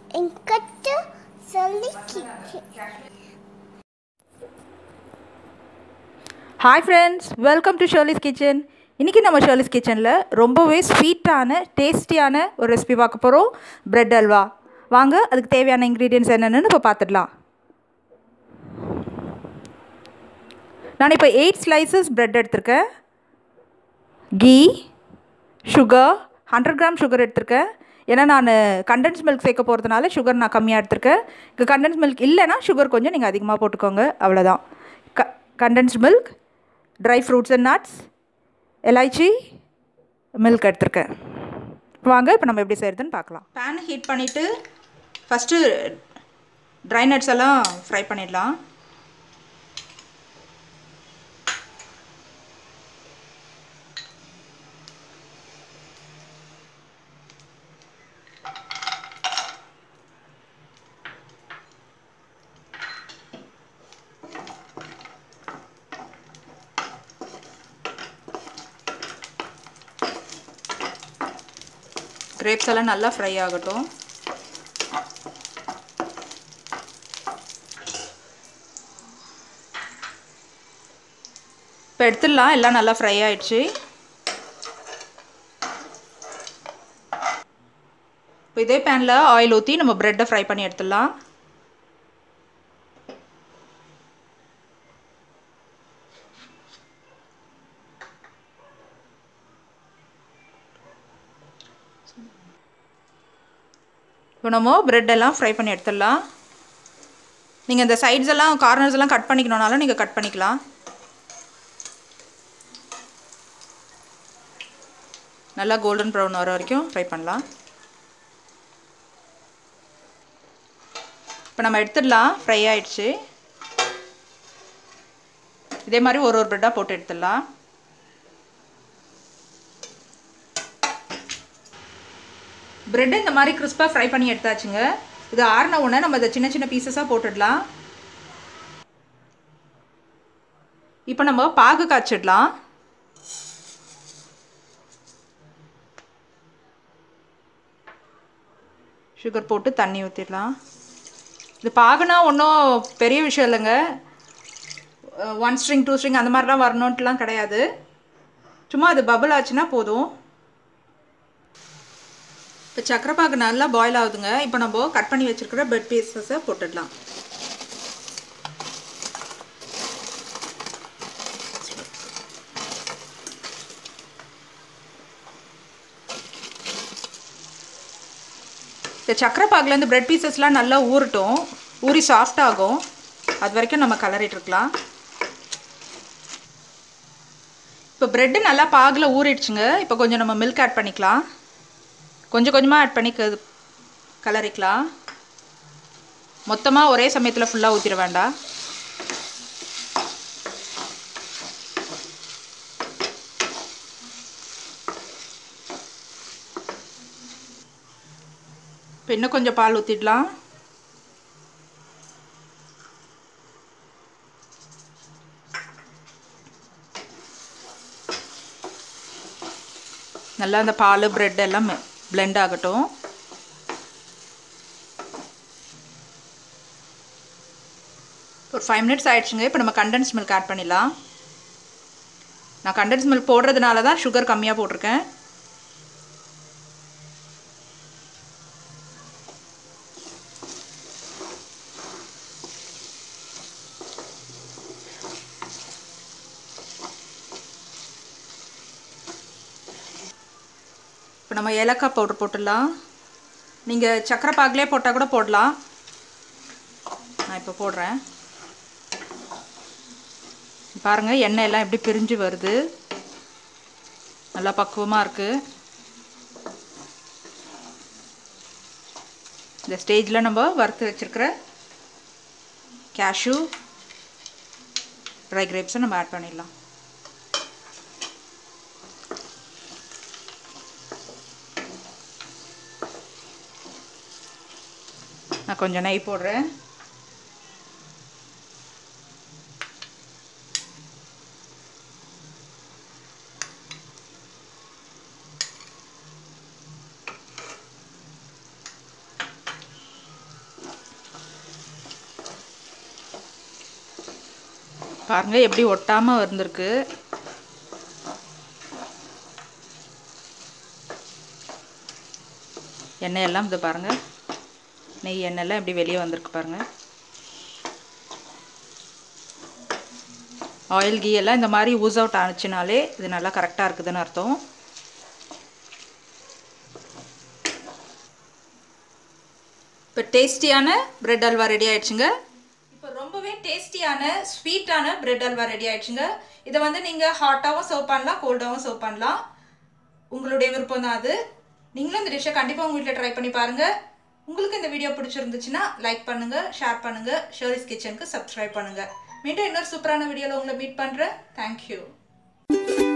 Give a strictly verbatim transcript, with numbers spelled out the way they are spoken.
இங்கத்து சொல்லி kitchen. Hi friends, welcome to Shirley's kitchen. இன்றைக்கி நம்ம ஷர்லிஸ் கிச்சனில் ரொம்பவே ஸ்வீட்டான டேஸ்டியான ஒரு ரெசிபி பார்க்க போகிறோம், பிரெட் அல்வா. வாங்க அதுக்கு தேவையான இன்க்ரீடியன்ட்ஸ் என்னென்னு இப்போ பார்த்துடலாம். நான் இப்போ எயிட் ஸ்லைசஸ் பிரெட் எடுத்திருக்கேன். Ghee, sugar, hundred gram sugar எடுத்திருக்கேன். ஏன்னா நான் கண்டென்ஸ் மில்க் சேர்க்க போகிறதுனால சுகர் நான் கம்மியாக எடுத்திருக்கேன். இப்போ கண்டென்ஸ் மில்க் இல்லைன்னா சுகர் கொஞ்சம் நீங்கள் அதிகமாக போட்டுக்கோங்க, அவ்வளோதான். க condensed milk, dry fruits and nuts, elaichi, milk எடுத்திருக்கேன். வாங்க இப்போ நம்ம எப்படி செய்கிறதுன்னு பார்க்கலாம். பேன் ஹீட் பண்ணிவிட்டு ஃபஸ்ட்டு ட்ரை நட்ஸ் எல்லாம் ஃப்ரை பண்ணிடலாம். கிரேப்ஸ் எல்லாம் நல்லா ஃப்ரை ஆகட்டும். இப்போ எடுத்துடலாம். எல்லாம் நல்லா ஃப்ரை ஆயிடுச்சு. இப்போ இதே பேனில் ஆயில் ஊற்றி நம்ம ப்ரெட்டை ஃப்ரை பண்ணி எடுத்துடலாம். இப்போ நம்ம ப்ரெட் எல்லாம் ஃப்ரை பண்ணி எடுத்துடலாம். நீங்கள் இந்த சைட்ஸ் எல்லாம் கார்னர்ஸ் எல்லாம் கட் பண்ணிக்கணுன்னாலும் நீங்கள் கட் பண்ணிக்கலாம். நல்லா கோல்டன் ப்ரௌன் வர வரைக்கும் ஃப்ரை பண்ணலாம். இப்போ நம்ம எடுத்துடலாம். ஃப்ரை ஆயிடுச்சு. இதே மாதிரி ஒரு ஒரு ப்ரெட்டாக போட்டு எடுத்துடலாம். ப்ரெட்டு இந்த மாதிரி கிறிஸ்பாக ஃப்ரை பண்ணி எடுத்தாச்சுங்க. இது ஆறின உடனே நம்ம இதை சின்ன சின்ன பீசஸாக போட்டுடலாம். இப்போ நம்ம பாகு காய்ச்சிடலாம். சுகர் போட்டு தண்ணி ஊற்றிடலாம். இது பாகுனா ஒன்றும் பெரிய விஷயம் இல்லைங்க. ஒன் ஸ்ட்ரிங் டூ ஸ்ட்ரிங் அந்த மாதிரிலாம் வரணுன்ட்டுலாம் கிடையாது. சும்மா அது பபிள் ஆச்சுன்னா போதும். இப்போ சக்கரை பாகு நல்லா பாயில் ஆகுதுங்க. இப்போ நம்ம கட் பண்ணி வச்சுருக்கிற பிரெட் பீசஸை போட்டுடலாம். இந்த சக்கரை பாகுலேருந்து பிரெட் பீசஸ்லாம் நல்லா ஊறட்டும். ஊறி சாஃப்ட் ஆகும். அது வரைக்கும் நம்ம கலரிட்டுருக்கலாம். இப்போ ப்ரெட்டு நல்லா பாகில் ஊறிடுச்சுங்க. இப்போ கொஞ்சம் நம்ம மில்க் ஆட் பண்ணிக்கலாம். கொஞ்சம் கொஞ்சமாக ஆட் பண்ணி கலரிக்கலாம். மொத்தமாக ஒரே சமயத்தில் ஃபுல்லாக ஊற்றிட வேண்டாம். இப்போ இன்னும் கொஞ்சம் பால் ஊற்றிடலாம். நல்லா அந்த பால் ப்ரெட் எல்லாம் பிளெண்ட் ஆகட்டும். ஒரு ஃபைவ் மினிட்ஸ் ஆகிடுச்சுங்க. இப்போ நம்ம கண்டென்ஸ் மில்க் ஆட் பண்ணிடலாம். நான் கண்டென்ஸ் மில்க் போடுறதுனால தான் சுகர் கம்மியாக போட்டிருக்கேன். இப்போ நம்ம ஏலக்காய் பவுடர் போட்டுடலாம். நீங்கள் சக்கரை பாகிலே போட்டால் கூட போடலாம். நான் இப்போ போடுறேன். பாருங்கள், எண்ணெய் எல்லாம் எப்படி பிரிஞ்சு வருது. நல்லா பக்குவமாக இருக்குது. இந்த ஸ்டேஜில் நம்ம வறுத்து வச்சுருக்கிற கேஷ்யூ, ட்ரை கிரேப்ஸை நம்ம ஆட் பண்ணிடலாம். நான் கொஞ்சம் நெய் போடுறேன். பாருங்கள் எப்படி ஒட்டாமல் வந்திருக்கு. எண்ணெயெல்லாம் இது பாருங்கள், நெய் எண்ணெயெல்லாம் எப்படி வெளியே வந்திருக்கு பாருங்கள். ஆயில் கீ எல்லாம் இந்த மாதிரி ஊஸ் அவுட் ஆனிச்சுனாலே இது நல்லா கரெக்டாக இருக்குதுன்னு அர்த்தம். இப்போ டேஸ்டியான பிரெட் அல்வா ரெடி ஆயிடுச்சுங்க. இப்போ ரொம்பவே டேஸ்டியான ஸ்வீட்டான பிரெட் அல்வா ரெடி ஆயிடுச்சுங்க. இதை வந்து நீங்கள் ஹாட்டாகவும் சர்வ் பண்ணலாம், கோல்டாகவும் சர்வ் பண்ணலாம், உங்களுடைய விருப்பம் தான் அது. நீங்களும் இந்த டிஷ்ஷை கண்டிப்பாக உங்கள் வீட்டில் ட்ரை பண்ணி பாருங்கள். உங்களுக்கு இந்த வீடியோ பிடிச்சிருந்துச்சுன்னா லைக் பண்ணுங்கள், ஷேர் பண்ணுங்கள், ஷர்லிஸ் கிச்சனுக்கு சப்ஸ்கிரைப் பண்ணுங்கள். மீண்டும் இன்னொரு சூப்பரான வீடியோவில் உங்களை மீட் பண்ணுறேன். தேங்க்யூ.